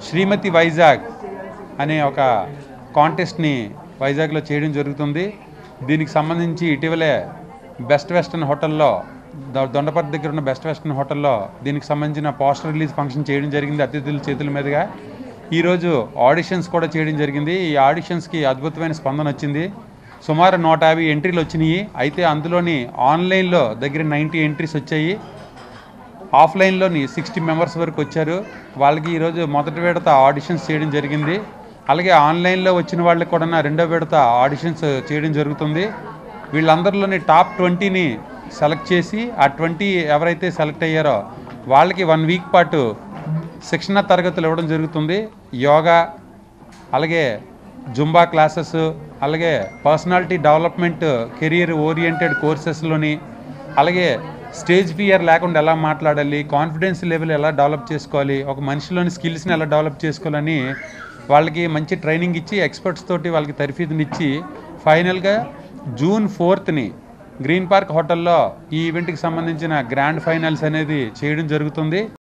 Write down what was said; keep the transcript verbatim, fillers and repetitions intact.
శ్రీమతి వైజాగ్ అనే ఒక కాంటెస్ట్ని వైజాగ్లో చేయడం జరుగుతుంది. దీనికి సంబంధించి ఇటీవలే బెస్ట్ వెస్టర్న్ హోటల్లో దొండపర్తి దగ్గర ఉన్న బెస్ట్ వెస్టర్న్ హోటల్లో దీనికి సంబంధించిన పోస్టర్ రిలీజ్ ఫంక్షన్ చేయడం జరిగింది అతిథుల చేతుల మీదుగా. ఈరోజు ఆడిషన్స్ కూడా చేయడం జరిగింది. ఈ ఆడిషన్స్కి అద్భుతమైన స్పందన వచ్చింది. సుమారు నూట యాభై ఎంట్రీలు వచ్చినాయి. అయితే అందులోని ఆన్లైన్లో దగ్గర నైంటీ ఎంట్రీస్ వచ్చాయి. ఆఫ్లైన్లోని సిక్స్టీ మెంబర్స్ వరకు వచ్చారు. వాళ్ళకి ఈరోజు మొదటి విడత ఆడిషన్స్ చేయడం జరిగింది. అలాగే ఆన్లైన్లో వచ్చిన వాళ్ళకి కూడా రెండో విడత ఆడిషన్స్ చేయడం జరుగుతుంది. వీళ్ళందరిలోని టాప్ ట్వంటీని సెలెక్ట్ చేసి ఆ ట్వంటీ ఎవరైతే సెలెక్ట్ అయ్యారో వాళ్ళకి వన్ వీక్ పాటు శిక్షణ తరగతులు ఇవ్వడం జరుగుతుంది. యోగా, అలాగే జుంబా క్లాసెస్, అలాగే పర్సనాలిటీ డెవలప్మెంట్ కెరియర్ ఓరియంటెడ్ కోర్సెస్లోని, అలాగే స్టేజ్ ఫియర్ లేకుండా ఎలా మాట్లాడాలి, కాన్ఫిడెన్స్ లెవెల్ ఎలా డెవలప్ చేసుకోవాలి, ఒక మనిషిలోని స్కిల్స్ని ఎలా డెవలప్ చేసుకోవాలని వాళ్ళకి మంచి ట్రైనింగ్ ఇచ్చి ఎక్స్పర్ట్స్ తోటి వాళ్ళకి తర్ఫీదునిచ్చి ఫైనల్గా జూన్ ఫోర్త్ని గ్రీన్ పార్క్ హోటల్లో ఈ ఈవెంట్కి సంబంధించిన గ్రాండ్ ఫైనల్స్ అనేది చేయడం జరుగుతుంది.